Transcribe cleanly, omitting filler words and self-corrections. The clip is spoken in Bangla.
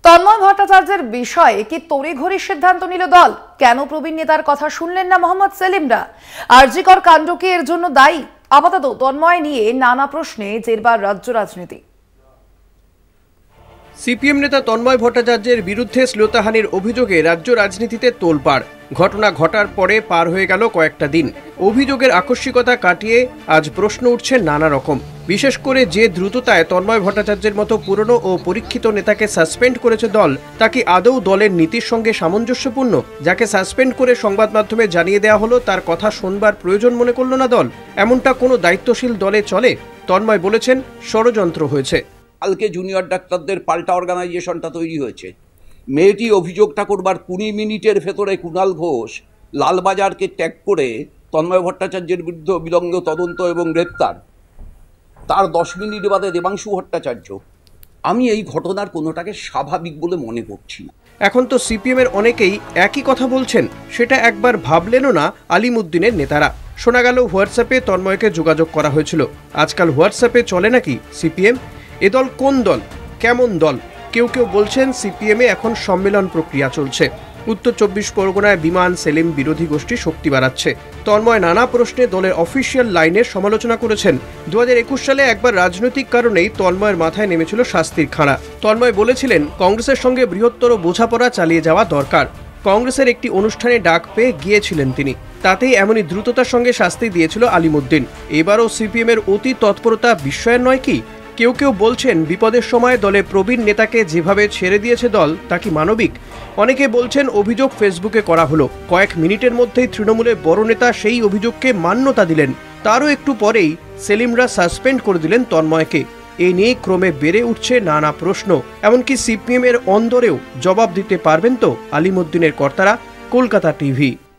তন্ময় ভট্টাচার্যের বিষয়ে কি তড়িঘড়ি সিদ্ধান্ত নিল দল? কেন প্রবীণ নেতার কথা শুনলেন না মোহাম্মদ সেলিমরা? আরজি কর কাণ্ড কি এর জন্য দায়ী? আপাতত তন্ময় নিয়ে নানা প্রশ্নে জেরবার রাজ্য রাজনীতি। সিপিএম নেতা তন্ময় ভট্টাচার্যের বিরুদ্ধে শ্লীলতাহানির অভিযোগে রাজ্য রাজনীতিতে তোলপাড়। ঘটনা ঘটার পরে পার হয়ে গেল কয়েকটা দিন। অভিযোগের আকস্মিকতা কাটিয়ে আজ প্রশ্ন উঠছে নানা রকম। বিশেষ করে যে দ্রুততায় তন্ময় ভট্টাচার্যের মতো পুরনো ও পরীক্ষিত নেতাকে সাসপেন্ড করেছে দল, তা কি আদৌ দলের নীতির সঙ্গে সামঞ্জস্যপূর্ণ? যাকে সাসপেন্ড করে সংবাদ মাধ্যমে জানিয়ে দেওয়া হলো, তার কথা শুনবার প্রয়োজন মনে করল না দল? এমনটা কোনো দায়িত্বশীল দলে চলে? তন্ময় বলেছেন, ষড়যন্ত্র হয়েছে। কালকে জুনিয়র ডাক্তারদের পাল্টা অর্গানাইজেশনটা তৈরি হয়েছে। মেয়েটি অভিযোগটা করবার 20 মিনিটের ভেতরে কুণাল ঘোষ লালবাজারকে ট্যাগ করে তন্ময় ভট্টাচার্যের বিরুদ্ধে বিলম্ব তদন্ত এবং গ্রেপ্তার। তার 10 মিনিট বাদে দেবাংশু ভট্টাচার্য। আমি এই ঘটনার কোনোটাকে স্বাভাবিক বলে মনে করছি না। এখন তো সিপিএমের অনেকেই একই কথা বলছেন। সেটা একবার ভাবলেনও না আলিমুদ্দিনের নেতারা। শোনা গেল হোয়াটসঅ্যাপে তন্ময়কে যোগাযোগ করা হয়েছিল। আজকাল হোয়াটসঅ্যাপে চলে নাকি সিপিএম? এ দল কোন দল, কেমন দল? কেউ কেউ বলছেন সিপিএমে এখন সম্মেলন প্রক্রিয়া চলছে। উত্তর 24 পরগনায় বিমান সেলিম বিরোধী গোষ্ঠী শক্তি বাড়াচ্ছে। তন্ময় নানা প্রশ্নে দলের অফিসিয়াল লাইনের সমালোচনা করেছেন। 2021 সালে একবার রাজনৈতিক কারণেই তন্ময়ের মাথায় নেমেছিল শাস্তির খাড়া। তন্ময় বলেছিলেন, কংগ্রেসের সঙ্গে বৃহত্তর বোঝাপড়া চালিয়ে যাওয়া দরকার। কংগ্রেসের একটি অনুষ্ঠানে ডাক পেয়ে গিয়েছিলেন তিনি। তাতেই এমনই দ্রুততার সঙ্গে শাস্তি দিয়েছিল আলিমুদ্দিন। এবারও সিপিএমের অতি তৎপরতা বিস্ময়ের নয় কি? কেউ কেউ বলছেন, বিপদের সময় দলে প্রবীণ নেতাকে যেভাবে ছেড়ে দিয়েছে দল, তা কি মানবিক? অনেকে বলছেন, অভিযোগ ফেসবুকে করা হলো, কয়েক মিনিটের মধ্যেই তৃণমূলের বড় নেতা সেই অভিযোগকে মান্যতা দিলেন। তারও একটু পরেই সেলিমরা সাসপেন্ড করে দিলেন তন্ময়কে। এই নিয়ে ক্রমে বেড়ে উঠছে নানা প্রশ্ন। এমনকি সিপিএম এর অন্দরেও জবাব দিতে পারবেন তো আলিমুদ্দিনের কর্তারা? কলকাতা টিভি।